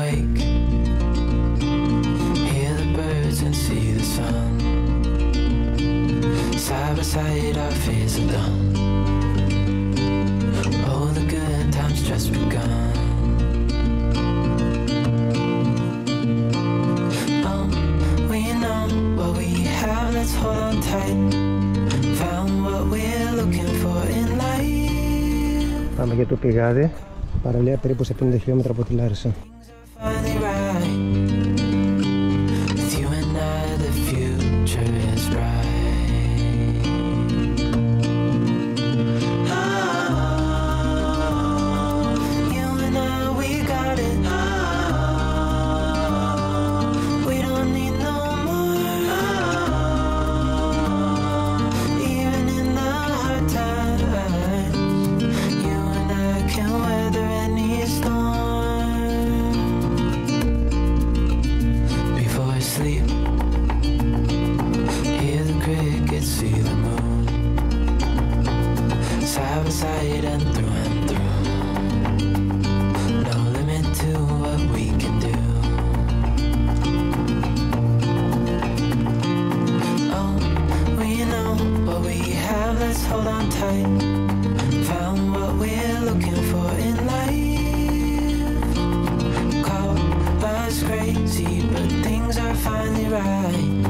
awake. Hear the birds and see the sun. Side by side our fears are done. Oh, the good times just begun. Oh, we know what we have, let's hold on tight. Found what we're looking for in life. Πάμε για το πηγάδι, παραλία περίπου σε 50 χιλιόμετρα από τη Λάρισα. Finally right. With you and I, the future is bright. Oh, you and I, we got it. Oh, we don't need no more. Oh, even in the hard times, you and I can weather any storm. Before I sleep, hear the crickets, see the moon. Side by side and through and through. No limit to what we can do. Oh, we know what we have, let's hold on tight. Found what we're looking for in life. Call us crazy, but things are finally right.